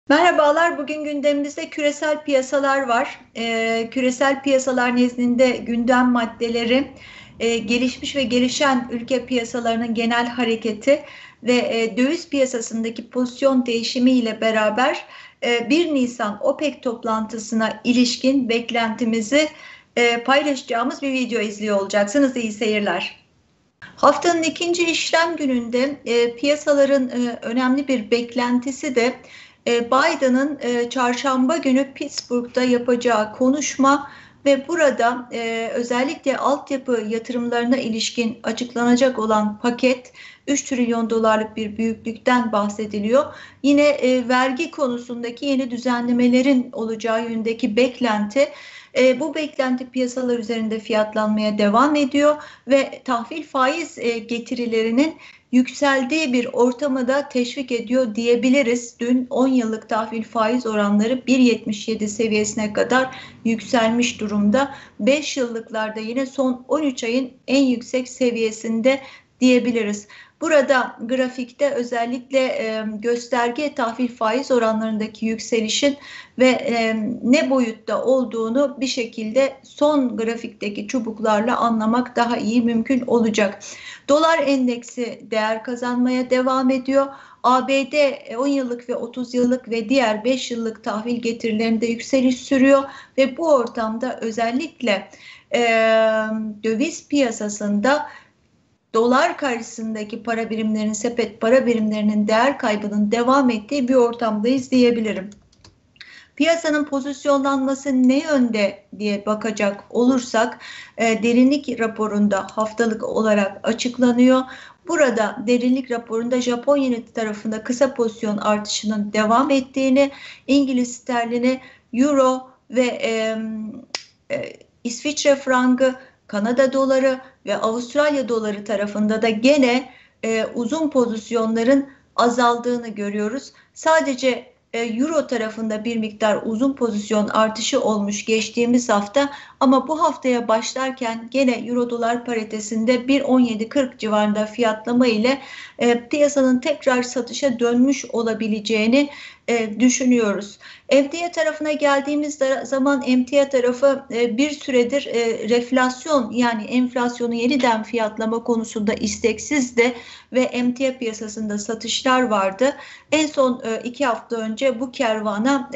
Merhabalar, bugün gündemimizde küresel piyasalar var. Küresel piyasalar nezdinde gündem maddeleri, gelişmiş ve gelişen ülke piyasalarının genel hareketi ve döviz piyasasındaki pozisyon değişimi ile beraber 1 Nisan OPEC toplantısına ilişkin beklentimizi paylaşacağımız bir video izliyor olacaksınız. İyi seyirler. Haftanın ikinci işlem gününde piyasaların önemli bir beklentisi de Biden'ın çarşamba günü Pittsburgh'da yapacağı konuşma ve burada özellikle altyapı yatırımlarına ilişkin açıklanacak olan paket 3 trilyon dolarlık bir büyüklükten bahsediliyor. Yine vergi konusundaki yeni düzenlemelerin olacağı yönündeki beklenti. Bu beklenti piyasalar üzerinde fiyatlanmaya devam ediyor ve tahvil faiz getirilerinin yükseldiği bir ortamı da teşvik ediyor diyebiliriz. Dün 10 yıllık tahvil faiz oranları 1,77 seviyesine kadar yükselmiş durumda. 5 yıllıklarda yine son 13 ayın en yüksek seviyesinde diyebiliriz. Burada grafikte özellikle gösterge tahvil faiz oranlarındaki yükselişin ve ne boyutta olduğunu bir şekilde son grafikteki çubuklarla anlamak daha iyi mümkün olacak. Dolar endeksi değer kazanmaya devam ediyor. ABD 10 yıllık ve 30 yıllık ve diğer 5 yıllık tahvil getirilerinde yükseliş sürüyor ve bu ortamda özellikle e, döviz piyasasında dolar karşısındaki para birimlerinin, sepet para birimlerinin değer kaybının devam ettiği bir ortamdayız diyebilirim. Piyasanın pozisyonlanması ne yönde diye bakacak olursak derinlik raporunda haftalık olarak açıklanıyor. Burada derinlik raporunda Japon yeni tarafında kısa pozisyon artışının devam ettiğini, İngiliz sterlini, Euro ve İsviçre frangı, Kanada doları ve Avustralya doları tarafında da gene uzun pozisyonların azaldığını görüyoruz. Sadece Euro tarafında bir miktar uzun pozisyon artışı olmuş geçtiğimiz hafta ama bu haftaya başlarken gene Euro dolar paritesinde 1,1740 civarında fiyatlama ile piyasanın tekrar satışa dönmüş olabileceğini düşünüyoruz. Emtia tarafına geldiğimiz zaman emtia tarafı bir süredir reflasyon yani enflasyonu yeniden fiyatlama konusunda isteksizdi ve emtia piyasasında satışlar vardı. En son 2 hafta önce bu kervana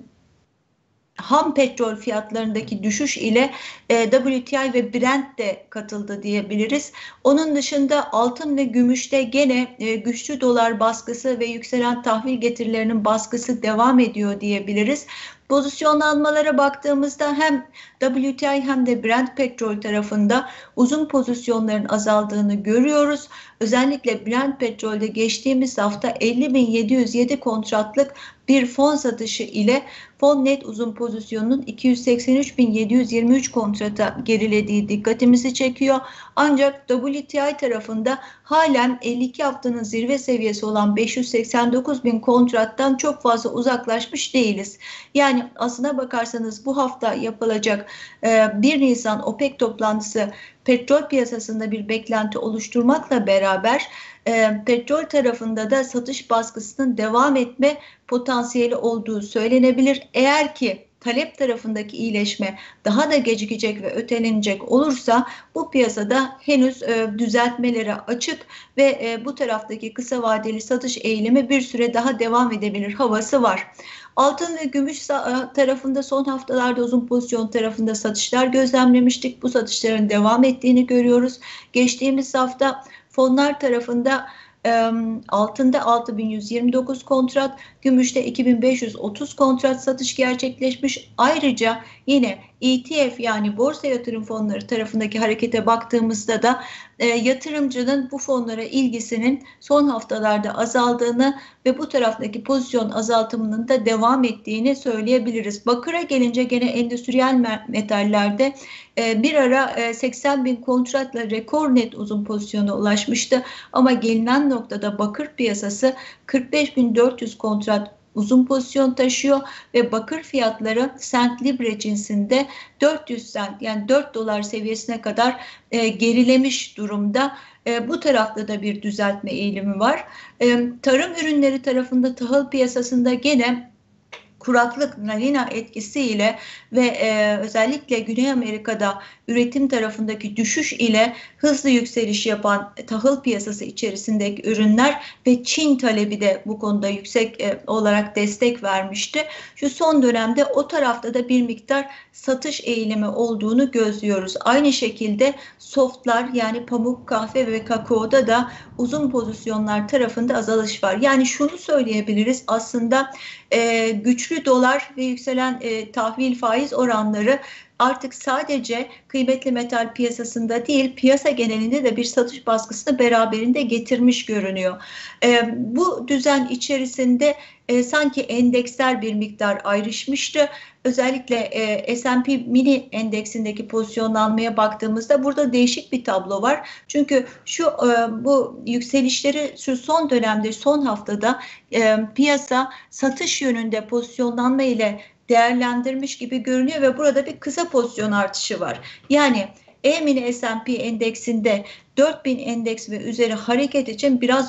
ham petrol fiyatlarındaki düşüş ile WTI ve Brent de katıldı diyebiliriz. Onun dışında altın ve gümüşte gene güçlü dolar baskısı ve yükselen tahvil getirilerinin baskısı devam ediyor diyebiliriz. Pozisyonlanmalara baktığımızda hem WTI hem de Brent petrol tarafında uzun pozisyonların azaldığını görüyoruz. Özellikle Brent petrolde geçtiğimiz hafta 50.707 kontratlık bir fon satışı ile fon net uzun pozisyonunun 283.723 kontrata gerilediği dikkatimizi çekiyor. Ancak WTI tarafında halen 52 haftanın zirve seviyesi olan 589.000 kontrattan çok fazla uzaklaşmış değiliz. Yani aslına bakarsanız bu hafta yapılacak 1 Nisan OPEC toplantısı petrol piyasasında bir beklenti oluşturmakla beraber petrol tarafında da satış baskısının devam etme potansiyeli olduğu söylenebilir. Eğer ki talep tarafındaki iyileşme daha da gecikecek ve ötelenecek olursa bu piyasada henüz düzeltmelere açık ve bu taraftaki kısa vadeli satış eğilimi bir süre daha devam edebilir havası var. Altın ve gümüş tarafında son haftalarda uzun pozisyon tarafında satışlar gözlemlemiştik. Bu satışların devam ettiğini görüyoruz. Geçtiğimiz hafta fonlar tarafında altında 6.129 kontrat, gümüşte 2.530 kontrat satış gerçekleşmiş. Ayrıca yine ETF yani borsa yatırım fonları tarafındaki harekete baktığımızda da yatırımcının bu fonlara ilgisinin son haftalarda azaldığını ve bu taraftaki pozisyon azaltımının da devam ettiğini söyleyebiliriz. Bakıra gelince gene endüstriyel metallerde bir ara 80.000 kontratla rekor net uzun pozisyona ulaşmıştı ama gelinen noktada bakır piyasası 45.400 kontrat uzun pozisyon taşıyor ve bakır fiyatları Cent Libre cinsinde 400 cent yani 4 dolar seviyesine kadar gerilemiş durumda. Bu tarafta da bir düzeltme eğilimi var. Tarım ürünleri tarafında tahıl piyasasında gene kuraklık, La Nina etkisiyle ve özellikle Güney Amerika'da üretim tarafındaki düşüş ile hızlı yükseliş yapan tahıl piyasası içerisindeki ürünler ve Çin talebi de bu konuda yüksek olarak destek vermişti. Şu son dönemde o tarafta da bir miktar satış eğilimi olduğunu gözlüyoruz. Aynı şekilde softlar, yani pamuk, kahve ve kakaoda da uzun pozisyonlar tarafında azalış var. Yani şunu söyleyebiliriz aslında, güçlü dolar ve yükselen tahvil faiz oranları artık sadece kıymetli metal piyasasında değil, piyasa genelinde de bir satış baskısını beraberinde getirmiş görünüyor. Bu düzen içerisinde sanki endeksler bir miktar ayrışmıştı. Özellikle S&P mini endeksindeki pozisyonlanmaya baktığımızda burada değişik bir tablo var. Çünkü bu yükselişleri şu son dönemde, son haftada piyasa satış yönünde pozisyonlanma ile değerlendirmiş gibi görünüyor ve burada bir kısa pozisyon artışı var. Yani E-mini S&P endeksinde 4000 endeks ve üzeri hareket için biraz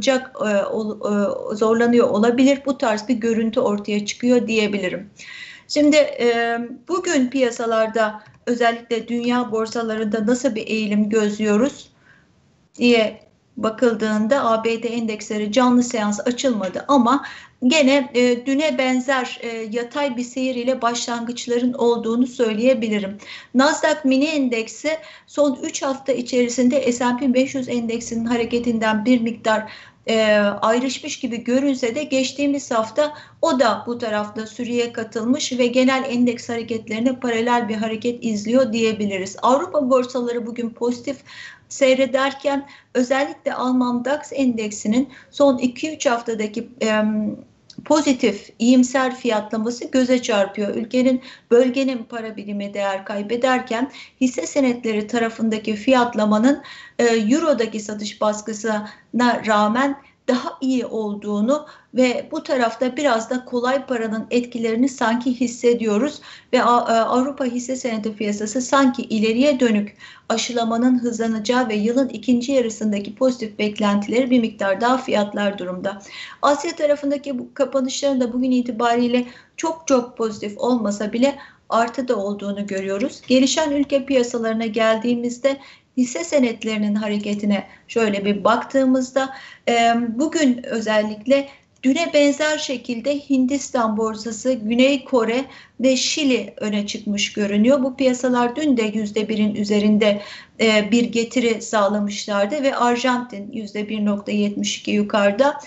zorlanıyor olabilir. Bu tarz bir görüntü ortaya çıkıyor diyebilirim. Şimdi bugün piyasalarda, özellikle dünya borsalarında nasıl bir eğilim gözlüyoruz diye bakıldığında ABD endeksleri canlı seans açılmadı ama gene düne benzer yatay bir seyir ile başlangıçların olduğunu söyleyebilirim. Nasdaq mini endeksi son 3 hafta içerisinde S&P 500 endeksinin hareketinden bir miktar ayrışmış gibi görünse de geçtiğimiz hafta o da bu tarafta sürüye katılmış ve genel endeks hareketlerine paralel bir hareket izliyor diyebiliriz. Avrupa borsaları bugün pozitif seyrederken özellikle Alman DAX endeksinin son 2-3 haftadaki pozitif, iyimser fiyatlaması göze çarpıyor. Bölgenin para birimi değer kaybederken hisse senetleri tarafındaki fiyatlamanın Euro'daki satış baskısına rağmen daha iyi olduğunu ve bu tarafta biraz da kolay paranın etkilerini sanki hissediyoruz ve Avrupa hisse senedi piyasası sanki ileriye dönük aşılamanın hızlanacağı ve yılın ikinci yarısındaki pozitif beklentileri bir miktar daha fiyatlar durumda. Asya tarafındaki bu kapanışların da bugün itibariyle çok pozitif olmasa bile artıda olduğunu görüyoruz. Gelişen ülke piyasalarına geldiğimizde hisse senetlerinin hareketine şöyle bir baktığımızda bugün özellikle düne benzer şekilde Hindistan borsası, Güney Kore ve Şili öne çıkmış görünüyor. Bu piyasalar dün de %1'in üzerinde bir getiri sağlamışlardı ve Arjantin %1,72 yukarıda.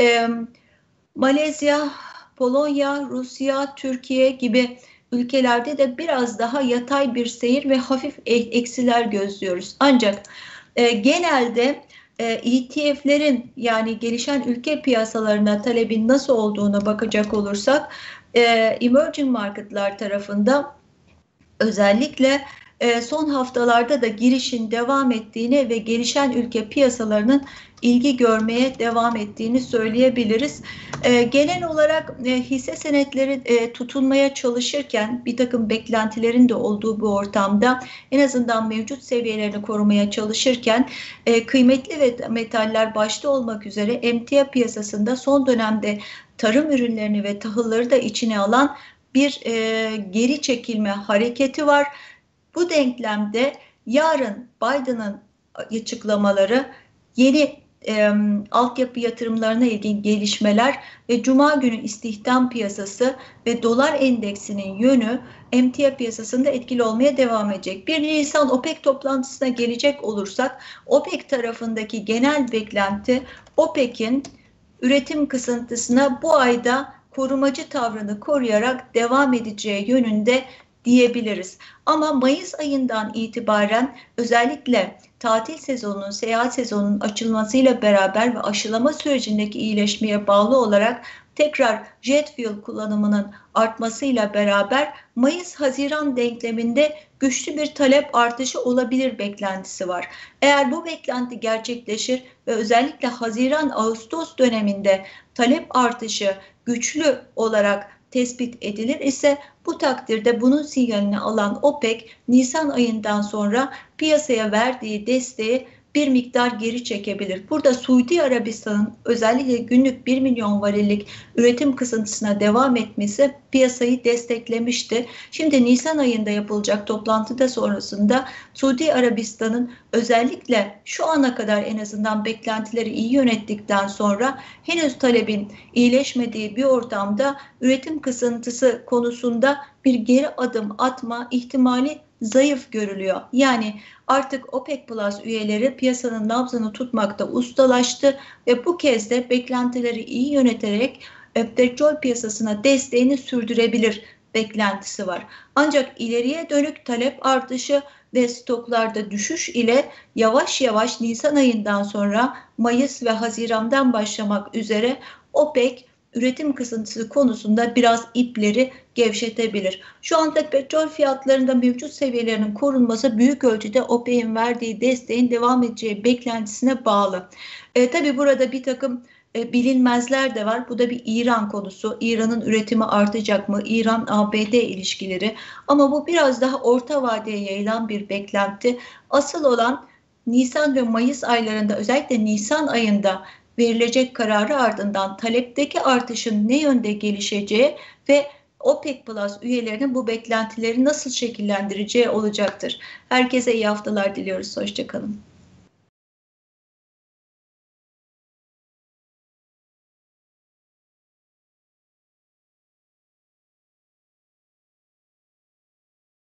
Malezya, Polonya, Rusya, Türkiye gibi ülkelerde de biraz daha yatay bir seyir ve hafif eksiler gözlüyoruz. Ancak genelde ETF'lerin, yani gelişen ülke piyasalarına talebin nasıl olduğuna bakacak olursak emerging marketlar tarafında özellikle son haftalarda da girişin devam ettiğini ve gelişen ülke piyasalarının ilgi görmeye devam ettiğini söyleyebiliriz. Genel olarak hisse senetleri tutunmaya çalışırken, bir takım beklentilerin de olduğu bu ortamda en azından mevcut seviyelerini korumaya çalışırken kıymetli ve metaller başta olmak üzere emtia piyasasında son dönemde tarım ürünlerini ve tahılları da içine alan bir geri çekilme hareketi var. Bu denklemde yarın Biden'ın açıklamaları, yeni altyapı yatırımlarına ilgili gelişmeler ve Cuma günü istihdam piyasası ve dolar endeksinin yönü emtia piyasasında etkili olmaya devam edecek. 1 Nisan OPEC toplantısına gelecek olursak, OPEC tarafındaki genel beklenti OPEC'in üretim kısıntısına bu ayda korumacı tavrını koruyarak devam edeceği yönünde diyebiliriz. Ama Mayıs ayından itibaren özellikle tatil sezonunun, seyahat sezonunun açılmasıyla beraber ve aşılama sürecindeki iyileşmeye bağlı olarak tekrar jet fuel kullanımının artmasıyla beraber Mayıs-Haziran denkleminde güçlü bir talep artışı olabilir beklentisi var. Eğer bu beklenti gerçekleşir ve özellikle Haziran-Ağustos döneminde talep artışı güçlü olarak tespit edilir ise bu takdirde bunun sinyalini alan OPEC, Nisan ayından sonra piyasaya verdiği desteği bir miktar geri çekebilir. Burada Suudi Arabistan'ın özellikle günlük 1 milyon varillik üretim kısıntısına devam etmesi piyasayı desteklemişti. Şimdi Nisan ayında yapılacak toplantıda sonrasında Suudi Arabistan'ın özellikle şu ana kadar en azından beklentileri iyi yönettikten sonra henüz talebin iyileşmediği bir ortamda üretim kısıntısı konusunda bir geri adım atma ihtimali zayıf görülüyor. Yani artık OPEC Plus üyeleri piyasanın nabzını tutmakta ustalaştı ve bu kez de beklentileri iyi yöneterek petrol piyasasına desteğini sürdürebilir beklentisi var. Ancak ileriye dönük talep artışı ve stoklarda düşüş ile yavaş yavaş Nisan ayından sonra Mayıs ve Haziran'dan başlamak üzere OPEC üretim kısıntısı konusunda biraz ipleri gevşetebilir. Şu anda petrol fiyatlarında mevcut seviyelerinin korunması büyük ölçüde OPEC'in verdiği desteğin devam edeceği beklentisine bağlı. Tabii burada bir takım bilinmezler de var. Bu da bir İran konusu. İran'ın üretimi artacak mı? İran-ABD ilişkileri. Ama bu biraz daha orta vadeye yayılan bir beklenti. Asıl olan Nisan ve Mayıs aylarında, özellikle Nisan ayında verilecek kararı ardından talepteki artışın ne yönde gelişeceği ve OPEC Plus üyelerinin bu beklentileri nasıl şekillendireceği olacaktır. Herkese iyi haftalar diliyoruz. Hoşça kalın.